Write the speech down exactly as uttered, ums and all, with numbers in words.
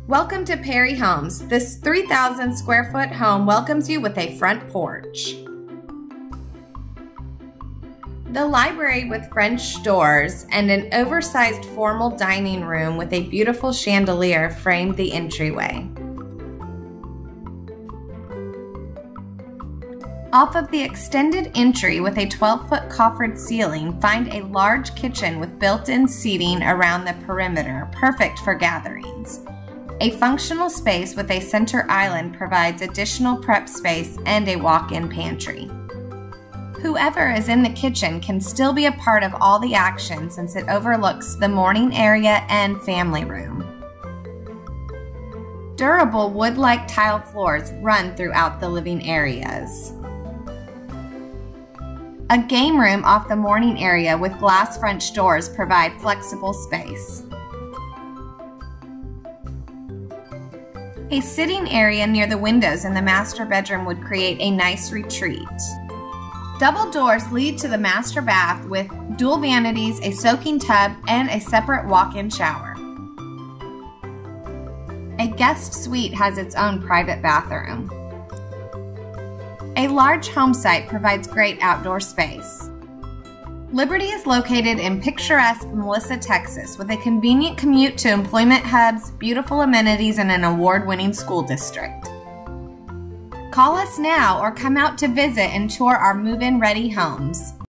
Welcome to Perry Homes. This three thousand square foot home welcomes you with a front porch. The library with French doors and an oversized formal dining room with a beautiful chandelier framed the entryway. Off of the extended entry with a twelve foot coffered ceiling, find a large kitchen with built-in seating around the perimeter, perfect for gatherings. A functional space with a center island provides additional prep space and a walk-in pantry. Whoever is in the kitchen can still be a part of all the action since it overlooks the morning area and family room. Durable wood-like tile floors run throughout the living areas. A game room off the morning area with glass French doors provide flexible space. A sitting area near the windows in the master bedroom would create a nice retreat. Double doors lead to the master bath with dual vanities, a soaking tub, and a separate walk-in shower. A guest suite has its own private bathroom. A large home site provides great outdoor space. Liberty is located in picturesque Melissa, Texas, with a convenient commute to employment hubs, beautiful amenities, and an award-winning school district. Call us now or come out to visit and tour our move-in ready homes.